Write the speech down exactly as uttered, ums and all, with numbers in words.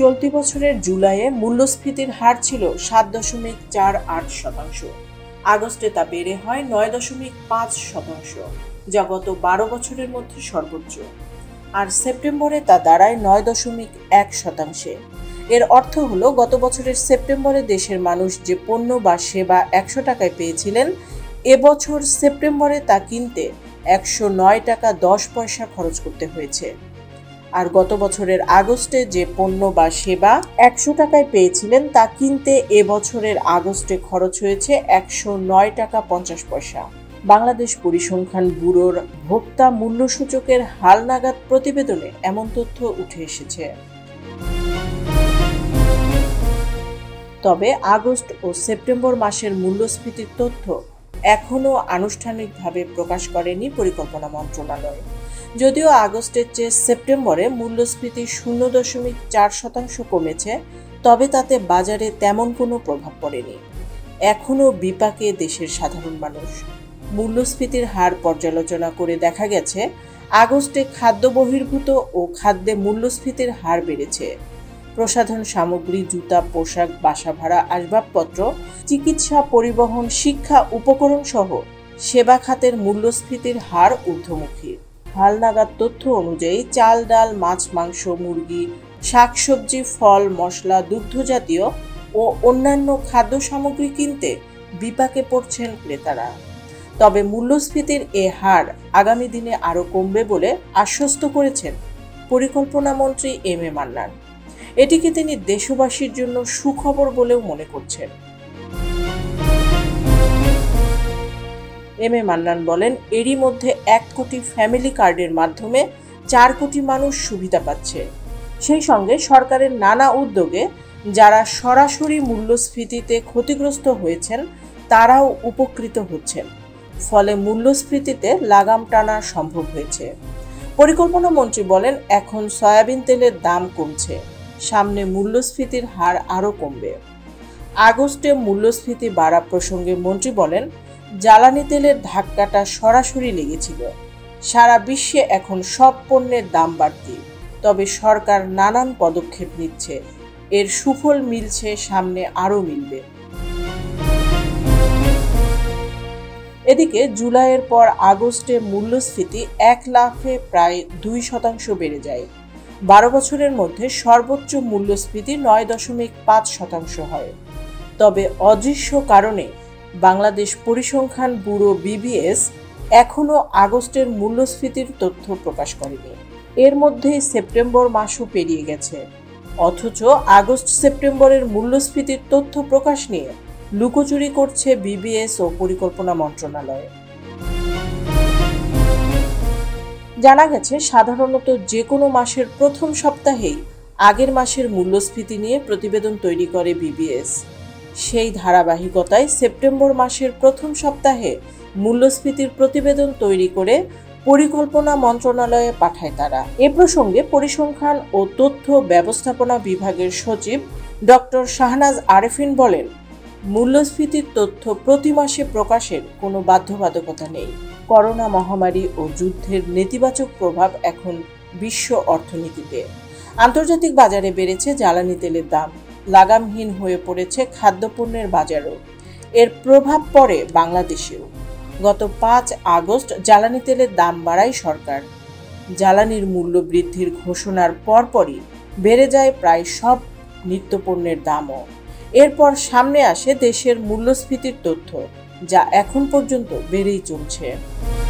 চলতি বছরের জুলাইয়ে মূল্যস্ফীতির হার ছিল সাত দশমিক চার আট শতাংশ। আগস্টে তা বেড়ে হয় নয় দশমিক পাঁচ শতাংশ, যা গত বারো বছরের মধ্যে সর্বোচ্চ। আর সেপ্টেম্বরে তা দাঁড়ায় নয় দশমিক এক শতাংশে। এর অর্থ হলো গত বছরের সেপ্টেম্বরে দেশের মানুষ যে পণ্য বা সেবা একশো টাকায় পেয়েছিলেন, এবছর সেপ্টেম্বরে তা কিনতে একশো নয় টাকা দশ পয়সা খরচ করতে হয়েছে। আর গত বছরের আগস্টে যে পণ্য বা সেবা একশো টাকায় পেয়েছিলেন তা কিনতে এবছরের আগস্টে খরচ হয়েছে একশো নয় টাকা পঞ্চাশ পয়সা। বাংলাদেশ পরিসংখ্যান ব্যুরোর ভোক্তা মূল্য সূচকের হালনাগাদ প্রতিবেদনে এমন তথ্য উঠে এসেছে। তবে আগস্ট ও সেপ্টেম্বর মাসের মূল্যস্ফীতির তথ্য এখনও আনুষ্ঠানিকভাবে প্রকাশ করেনি পরিকল্পনা মন্ত্রণালয়। যদিও আগস্টের চেয়ে সেপ্টেম্বরে মূল্যস্ফীতি শূন্য দশমিক চার শতাংশ কমেছে, তবে তাতে বাজারে তেমন কোনো প্রভাব পড়েনি। এখনও বিপাকে দেশের সাধারণ মানুষ। মূল্যস্ফীতির হার পর্যালোচনা করে দেখা গেছে, আগস্টে খাদ্য বহির্ভূত ও খাদ্যে মূল্যস্ফীতির হার বেড়েছে। প্রসাধন সামগ্রী, জুতা, পোশাক, বাসা ভাড়া, আসবাবপত্র, চিকিৎসা, পরিবহন, শিক্ষা উপকরণ সহ সেবা খাতের মূল্যস্ফীতির হার ঊর্ধ্বমুখী। হালনাগাদ তথ্য অনুযায়ী চাল, ডাল, মাছ, মাংস, মুরগি, শাকসবজি, ফল, মশলা, দুগ্ধজাতীয় ও অন্যান্য খাদ্য সামগ্রী কিনতে বিপাকে পড়ছেন ক্রেতারা। তবে মূল্যস্ফীতির এ হার আগামী দিনে আরও কমবে বলে আশ্বস্ত করেছেন পরিকল্পনা মন্ত্রী এম এ মান্নান। এটিকে তিনি দেশবাসীর জন্য সুখবর বলেও মনে করছেন। এম এ মান্নান বলেন, এরই মধ্যে এক কোটি ফ্যামিলি কার্ডের মাধ্যমে চার কোটি মানুষ সুবিধা পাচ্ছে। সেই সঙ্গে সরকারের নানা উদ্যোগে যারা সরাসরি মূল্যস্ফীতিতে ক্ষতিগ্রস্ত হয়েছেন তারাও উপকৃত হচ্ছেন। ফলে মূল্যস্ফীতিতে লাগাম টানা সম্ভব হয়েছে। পরিকল্পনা মন্ত্রী বলেন, এখন সয়াবিন তেলের দাম কমছে, সামনে মূল্যস্ফীতির হার আরও কমবে। আগস্টে মূল্যস্ফীতি বাড়া প্রসঙ্গে মন্ত্রী বলেন, জ্বালানি তেলের ধাক্কাটা সরাসরি লেগেছিল। সারা বিশ্বে এখন সব পণ্যের দাম বাড়তি, তবে সরকার নানান পদক্ষেপ নিচ্ছে। এর সুফল মিলছে, সামনে আরও মিলবে। এদিকে জুলাইয়ের পর আগস্টে মূল্যস্ফীতি এক লাফে প্রায় দুই শতাংশ বেড়ে যায়। বারো বছরের মধ্যে সর্বোচ্চ মূল্যস্ফীতি নয় দশমিক পাঁচ শতাংশ হয়। তবে অদৃশ্য কারণে বাংলাদেশ পরিসংখ্যান ব্যুরো বিবিএস এখনও আগস্টের মূল্যস্ফীতির তথ্য প্রকাশ করেনি। এর মধ্যেই সেপ্টেম্বর মাসও পেরিয়ে গেছে, অথচ আগস্ট সেপ্টেম্বরের মূল্যস্ফীতির তথ্য প্রকাশ নিয়ে লুকোচুরি করছে বিবিএস ও পরিকল্পনা মন্ত্রণালয়। জানা গেছে, সাধারণত যে কোনো মাসের প্রথম সপ্তাহেই আগের মাসের মূল্যস্ফীতি নিয়ে প্রতিবেদন তৈরি করে বিবিএস। সেই ধারাবাহিকতায় সেপ্টেম্বর মাসের প্রথম সপ্তাহে মূল্যস্ফীতির প্রতিবেদন তৈরি করে পরিকল্পনা মন্ত্রণালয়ে পাঠায় তারা। এ প্রসঙ্গে পরিসংখ্যান ও তথ্য ব্যবস্থাপনা বিভাগের সচিব ডক্টর শাহনাজ আরেফিন বলেন, মূল্যস্ফীতির তথ্য প্রতি মাসে প্রকাশের কোনো বাধ্যবাধকতা নেই। করোনা মহামারী ও যুদ্ধের নেতিবাচক প্রভাব এখন বিশ্ব অর্থনীতিতে। আন্তর্জাতিক বাজারে বেড়েছে জ্বালানি তেলের দাম, লাগামহীন হয়ে পড়েছে খাদ্যপণ্যের বাজারও। এর প্রভাব পড়ে বাংলাদেশেও। গত পাঁচ আগস্ট জ্বালানি তেলের দাম বাড়ায় সরকার। জ্বালানির মূল্য বৃদ্ধির ঘোষণার পরপরই বেড়ে যায় প্রায় সব নিত্যপণ্যের দামও। এরপর সামনে আসে দেশের মূল্যস্ফীতির তথ্য, যা এখন পর্যন্ত বেড়েই চলছে।